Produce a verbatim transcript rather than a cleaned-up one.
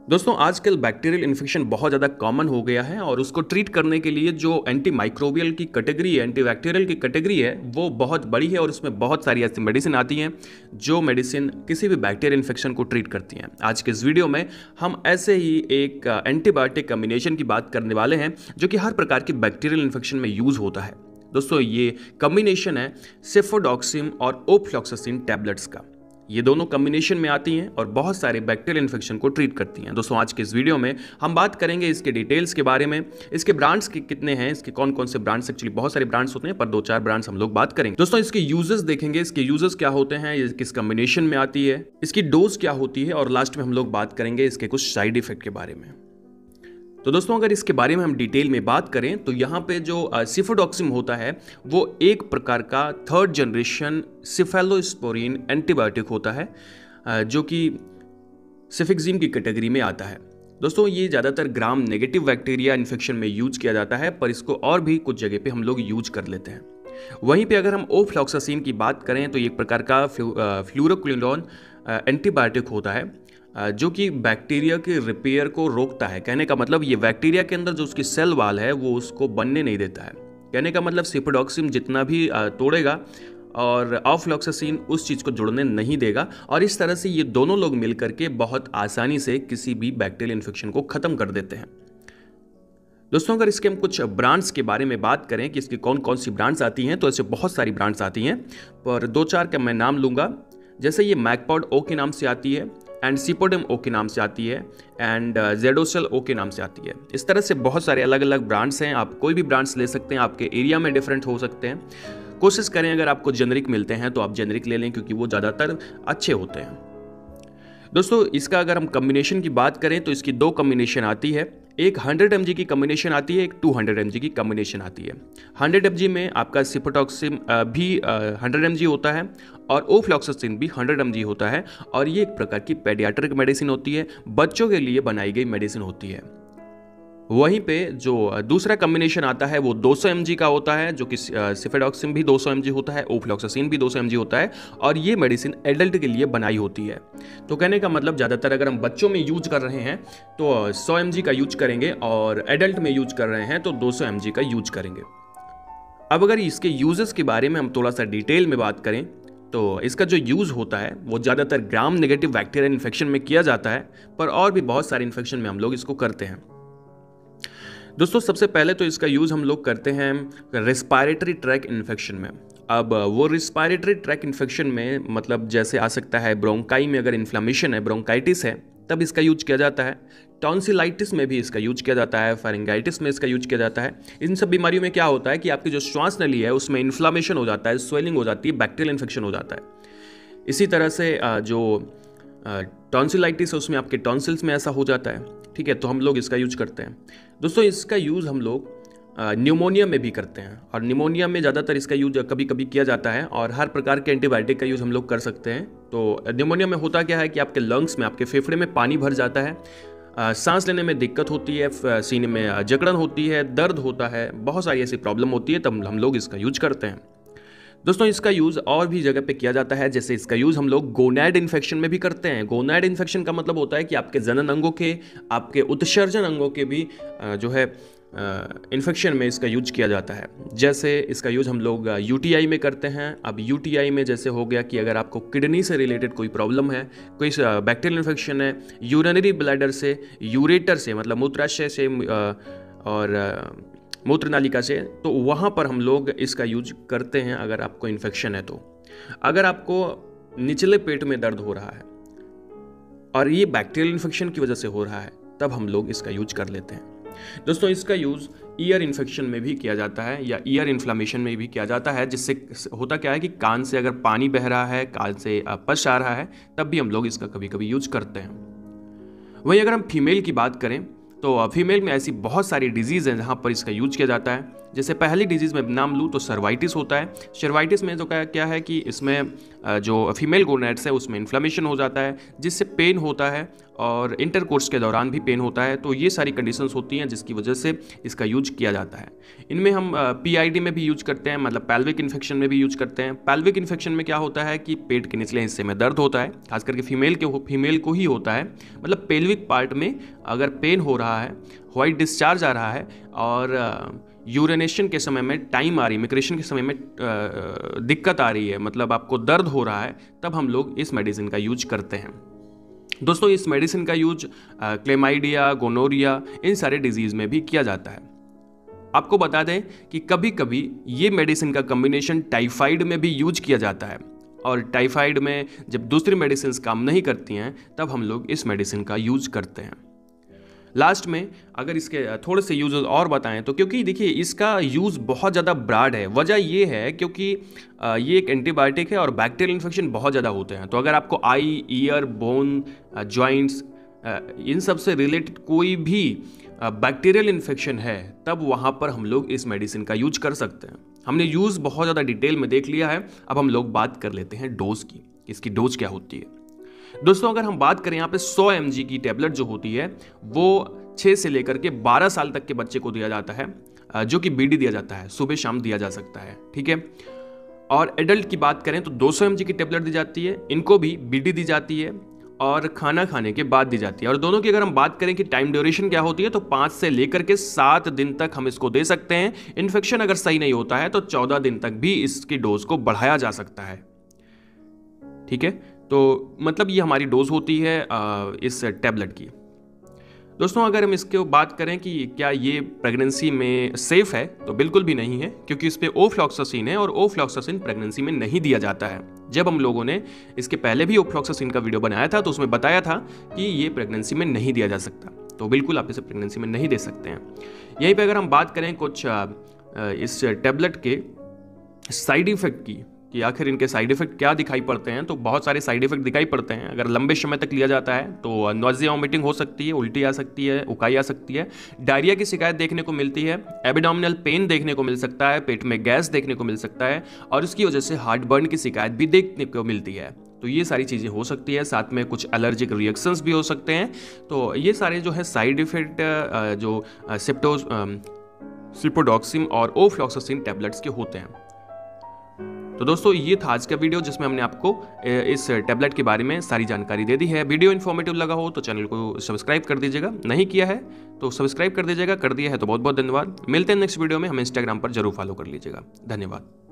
दोस्तों आजकल bacterial infection बहुत ज़्यादा कॉमन हो गया है और उसको ट्रीट करने के लिए जो एंटी माइक्रोबियल की कैटेगरी है, एंटी बैक्टीरियल की कैटेगरी है, वो बहुत बड़ी है और उसमें बहुत सारी ऐसी मेडिसिन आती हैं जो मेडिसिन किसी भी बैक्टीरियल इन्फेक्शन को ट्रीट करती हैं। आज के इस वीडियो में हम ऐसे ही एक एंटीबायोटिक कम्बिनेशन की बात करने वाले हैं जो कि हर प्रकार की बैक्टीरियल इन्फेक्शन में यूज़ होता है। दोस्तों ये कम्बिनेशन है सेफोडॉक्सिम और ओफ्लॉक्सासिन टैबलेट्स का। ये दोनों कॉम्बिनेशन में आती हैं और बहुत सारे बैक्टीरियल इन्फेक्शन को ट्रीट करती हैं। दोस्तों आज के इस वीडियो में हम बात करेंगे इसके डिटेल्स के बारे में, इसके ब्रांड्स के कितने हैं, इसके कौन कौन से ब्रांड्स, एक्चुअली बहुत सारे ब्रांड्स होते हैं पर दो चार ब्रांड्स हम लोग बात करेंगे। दोस्तों इसके यूजेस देखेंगे, इसके यूजेस क्या होते हैं, ये किस कॉम्बिनेशन में आती है, इसकी डोज क्या होती है और लास्ट में हम लोग बात करेंगे इसके कुछ साइड इफेक्ट के बारे में। तो दोस्तों अगर इसके बारे में हम डिटेल में बात करें तो यहाँ पे जो सेफोडॉक्सिम होता है वो एक प्रकार का थर्ड जनरेशन सिफेलोस्पोरिन एंटीबायोटिक होता है जो कि सेफिक्सिम की कैटेगरी में आता है। दोस्तों ये ज़्यादातर ग्राम नेगेटिव बैक्टीरिया इन्फेक्शन में यूज किया जाता है, पर इसको और भी कुछ जगह पे हम लोग यूज कर लेते हैं। वहीं पे अगर हम ओफ्लॉक्सासिन की बात करें तो ये एक प्रकार का फ्लूरोक्विनोन एंटीबायोटिक होता है जो कि बैक्टीरिया के रिपेयर को रोकता है। कहने का मतलब ये बैक्टीरिया के अंदर जो उसकी सेल वाल है वो उसको बनने नहीं देता है। कहने का मतलब सेफोडॉक्सिम जितना भी तोड़ेगा और ओफ्लॉक्सासिन उस चीज़ को जुड़ने नहीं देगा, और इस तरह से ये दोनों लोग मिलकर के बहुत आसानी से किसी भी बैक्टीरियल इन्फेक्शन को ख़त्म कर देते हैं। दोस्तों अगर इसके हम कुछ ब्रांड्स के बारे में बात करें कि इसकी कौन कौन सी ब्रांड्स आती हैं, तो ऐसे बहुत सारी ब्रांड्स आती हैं, पर दो चार का मैं नाम लूँगा। जैसे ये मैकपॉड ओ के नाम से आती है, एंड सिपोडम ओ के नाम से आती है, एंड जेडोसेल ओ के नाम से आती है। इस तरह से बहुत सारे अलग अलग ब्रांड्स हैं, आप कोई भी ब्रांड्स ले सकते हैं, आपके एरिया में डिफरेंट हो सकते हैं। कोशिश करें अगर आपको जेनरिक मिलते हैं तो आप जेनरिक ले लें क्योंकि वो ज़्यादातर अच्छे होते हैं। दोस्तों इसका अगर हम कम्बिनेशन की बात करें तो इसकी दो कम्बिनेशन आती है, एक हंड्रेड एम जी की कम्बिनेशन आती है, एक टू हंड्रेड एम जी की कम्बिनेशन आती है। हंड्रेड एम जी में आपका सेफोडॉक्सिम भी हंड्रेड एम जी होता है और ओफ्लॉक्सासिन भी हंड्रेड एम जी होता है, और ये एक प्रकार की पेडियाट्रिक मेडिसिन होती है, बच्चों के लिए बनाई गई मेडिसिन होती है। वहीं पे जो दूसरा कम्बिनेशन आता है वो दो सौ एम जी का होता है, जो कि सेफोडॉक्सिम भी दो सौ एम जी होता है, ओफ्लॉक्सासिन भी दो सौ एम जी होता है, और ये मेडिसिन एडल्ट के लिए बनाई होती है। तो कहने का मतलब ज़्यादातर अगर हम बच्चों में यूज कर रहे हैं तो सौ एम जी का यूज करेंगे, और एडल्ट में यूज कर रहे हैं तो दो सौ एम जी का यूज करेंगे। अब अगर इसके यूजेस के बारे में हम थोड़ा सा डिटेल में बात करें तो इसका जो यूज़ होता है वो ज़्यादातर ग्राम नेगेटिव बैक्टीरियल इन्फेक्शन में किया जाता है, पर और भी बहुत सारे इन्फेक्शन में हम लोग इसको करते हैं। दोस्तों सबसे पहले तो इसका यूज़ हम लोग करते हैं रेस्पायरेटरी ट्रैक इन्फेक्शन में। अब वो रेस्पायरेटरी ट्रैक इन्फेक्शन में मतलब जैसे आ सकता है ब्रोंकाई में अगर इन्फ्लामेशन है, ब्रोंकाइटिस है, तब इसका यूज किया जाता है। टॉन्सिलाइटिस में भी इसका यूज किया जाता है, फेरिंगाइटिस में इसका यूज किया जाता है। इन सब बीमारियों में क्या होता है कि आपकी जो श्वास नली है उसमें इन्फ्लामेशन हो जाता है, स्वेलिंग हो जाती है, बैक्टीरियल इन्फेक्शन हो जाता है। इसी तरह से जो टॉन्सिलाइटिस है उसमें आपके टॉन्सिल्स में ऐसा हो जाता है, ठीक है, तो हम लोग इसका यूज करते हैं। दोस्तों इसका यूज़ हम लोग न्यूमोनिया में भी करते हैं, और न्यूमोनिया में ज़्यादातर इसका यूज कभी कभी किया जाता है, और हर प्रकार के एंटीबायोटिक का यूज़ हम लोग कर सकते हैं। तो न्यूमोनिया में होता क्या है कि आपके लंग्स में, आपके फेफड़े में पानी भर जाता है, सांस लेने में दिक्कत होती है, सीने में जकड़न होती है, दर्द होता है, बहुत सारी ऐसी प्रॉब्लम होती है, तब हम लोग इसका यूज करते हैं। दोस्तों इसका यूज़ और भी जगह पे किया जाता है, जैसे इसका यूज़ हम लोग गोनैड इन्फेक्शन में भी करते हैं। गोनैड इन्फेक्शन का मतलब होता है कि आपके जनन अंगों के, आपके उत्सर्जन अंगों के भी जो है इन्फेक्शन में इसका यूज किया जाता है। जैसे इसका यूज हम लोग यूटीआई में करते हैं। अब यूटीआई में जैसे हो गया कि अगर आपको किडनी से रिलेटेड कोई प्रॉब्लम है, कोई बैक्टीरियल इन्फेक्शन है, यूरिनरी ब्लैडर से, यूरेटर से मतलब मूत्राशय से और मूत्र नालिका से, तो वहाँ पर हम लोग इसका यूज करते हैं अगर आपको इन्फेक्शन है तो। अगर आपको निचले पेट में दर्द हो रहा है और ये बैक्टीरियल इन्फेक्शन की वजह से हो रहा है, तब हम लोग इसका यूज कर लेते हैं। दोस्तों इसका यूज़ ईयर इन्फेक्शन में भी किया जाता है या ईयर इन्फ्लामेशन में भी किया जाता है, जिससे होता क्या है कि कान से अगर पानी बह रहा है, कान से पश आ रहा है, तब भी हम लोग इसका कभी कभी यूज करते हैं। वहीं अगर हम फीमेल की बात करें तो फीमेल में ऐसी बहुत सारी डिजीज़ हैं जहाँ पर इसका यूज किया जाता है। जैसे पहली डिजीज़ में नाम लूँ तो सर्वाइटिस होता है। सर्वाइटिस में तो क्या क्या है कि इसमें जो फीमेल गोनैड्स है उसमें इन्फ्लेमेशन हो जाता है, जिससे पेन होता है और इंटरकोर्स के दौरान भी पेन होता है। तो ये सारी कंडीशंस होती हैं जिसकी वजह से इसका यूज किया जाता है। इनमें हम पीआईडी में भी यूज करते हैं, मतलब पेल्विक इन्फेक्शन में भी यूज करते हैं। पेल्विक इन्फेक्शन में क्या होता है कि पेट के निचले हिस्से में दर्द होता है, खास करके फीमेल के फीमेल को ही होता है, मतलब पेल्विक पार्ट में अगर पेन हो रहा है, व्हाइट डिस्चार्ज आ रहा है और यूरिनेशन के समय में टाइम आ रही है, मिक्रेशन के समय में दिक्कत आ रही है, मतलब आपको दर्द हो रहा है, तब हम लोग इस मेडिसिन का यूज करते हैं। दोस्तों इस मेडिसिन का यूज क्लेमाइडिया, गोनोरिया, इन सारे डिजीज में भी किया जाता है। आपको बता दें कि कभी कभी ये मेडिसिन का कॉम्बिनेशन टाइफाइड में भी यूज किया जाता है, और टाइफाइड में जब दूसरी मेडिसिन काम नहीं करती हैं तब हम लोग इस मेडिसिन का यूज करते हैं। लास्ट में अगर इसके थोड़े से यूज़ और बताएं तो, क्योंकि देखिए इसका यूज़ बहुत ज़्यादा ब्रॉड है। वजह ये है क्योंकि ये एक एंटीबायोटिक है और बैक्टीरियल इन्फेक्शन बहुत ज़्यादा होते हैं। तो अगर आपको आई, ईयर, बोन, जॉइंट्स, इन सब से रिलेटेड कोई भी बैक्टीरियल इन्फेक्शन है तब वहाँ पर हम लोग इस मेडिसिन का यूज कर सकते हैं। हमने यूज़ बहुत ज़्यादा डिटेल में देख लिया है, अब हम लोग बात कर लेते हैं डोज की, इसकी डोज क्या होती है। दोस्तों अगर हम बात करें यहाँ पे सौ एम जी की टेबलेट जो होती है वो छः से लेकर के बारह साल तक के बच्चे को दिया जाता है, जो कि बीडी दिया जाता है, सुबह शाम दिया जा सकता है, ठीक है। और एडल्ट की बात करें तो दो सौ एम जी की टेबलेट दी जाती है, इनको भी बीडी दी जाती है और खाना खाने के बाद दी जाती है। और दोनों की अगर हम बात करें कि टाइम ड्यूरेशन क्या होती है तो पाँच से लेकर के सात दिन तक हम इसको दे सकते हैं। इन्फेक्शन अगर सही नहीं होता है तो चौदह दिन तक भी इसकी डोज को बढ़ाया जा सकता है, ठीक है। तो मतलब ये हमारी डोज होती है इस टैबलेट की। दोस्तों अगर हम इसके बात करें कि क्या ये प्रेगनेंसी में सेफ है तो बिल्कुल भी नहीं है, क्योंकि इस पे ओफ्लॉक्सासिन है और ओफ्लॉक्सासिन प्रेगनेंसी में नहीं दिया जाता है। जब हम लोगों ने इसके पहले भी ओफ्लॉक्सासिन का वीडियो बनाया था तो उसमें बताया था कि ये प्रेगनेंसी में नहीं दिया जा सकता, तो बिल्कुल आप इसे प्रेगनेंसी में नहीं दे सकते हैं। यहीं पर अगर हम बात करें कुछ इस टैबलेट के साइड इफेक्ट की कि आखिर इनके साइड इफेक्ट क्या दिखाई पड़ते हैं, तो बहुत सारे साइड इफेक्ट दिखाई पड़ते हैं। अगर लंबे समय तक लिया जाता है तो नॉजिया, वॉमिटिंग हो सकती है, उल्टी आ सकती है, उकाई आ सकती है, डायरिया की शिकायत देखने को मिलती है, एब्डोमिनल पेन देखने को मिल सकता है, पेट में गैस देखने को मिल सकता है और उसकी वजह से हार्ट बर्न की शिकायत भी देखने को मिलती है। तो ये सारी चीज़ें हो सकती है, साथ में कुछ एलर्जिक रिएक्शंस भी हो सकते हैं। तो ये सारे जो है साइड इफेक्ट जो सिप्टो सिप्रोडॉक्सिम और ओफ्लॉक्सासिन टैबलेट्स के होते हैं। तो दोस्तों ये था आज का वीडियो जिसमें हमने आपको इस टैबलेट के बारे में सारी जानकारी दे दी है। वीडियो इन्फॉर्मेटिव लगा हो तो चैनल को सब्सक्राइब कर दीजिएगा, नहीं किया है तो सब्सक्राइब कर दीजिएगा, कर दिया है तो बहुत बहुत धन्यवाद। मिलते हैं नेक्स्ट वीडियो में, हमें इंस्टाग्राम पर जरूर फॉलो कर लीजिएगा। धन्यवाद।